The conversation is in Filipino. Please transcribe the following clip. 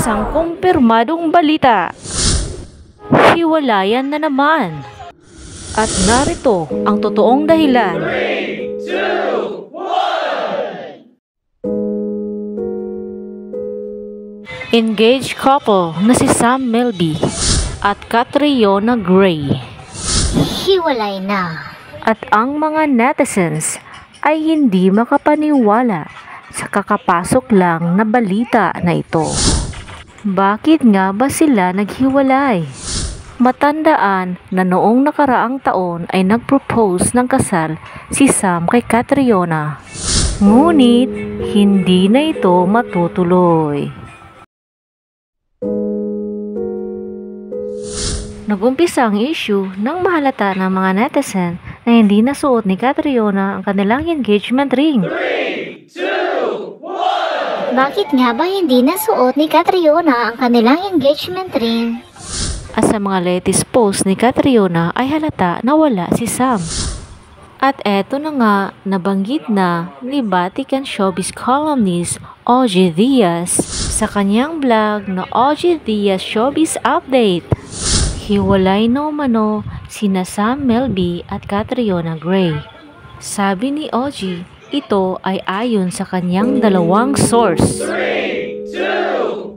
isang kumpirmadong balita. Hiwalayan na naman. At narito ang totoong dahilan. 3, 2, 1. Engaged couple na si Sam Melby at Catriona Gray. Hiwalay na. At ang mga netizens ay hindi makapaniwala sa kakapasok lang na balita na ito. Bakit nga ba sila naghiwalay? Matandaan na noong nakaraang taon ay nagpropose ng kasal si Sam kay Catriona. Ngunit hindi na ito matutuloy. Nagumpisa ang issue nang mahalata ng mga netizen na hindi nasuot ni Catriona ang kanilang engagement ring. 3, 2, 1. Bakit nga ba hindi nasuot ni Catriona ang kanilang engagement ring? At sa mga latest post ni Catriona ay halata na wala si Sam. At eto na nga, nabanggit na ni Vatican Showbiz columnist OG Diaz sa kanyang vlog na OG Diaz Showbiz Update. Hiwalay na umano sina Sam Melby at Catriona Gray. Sabi ni OG, ito ay ayon sa kanyang dalawang source. 3, 2,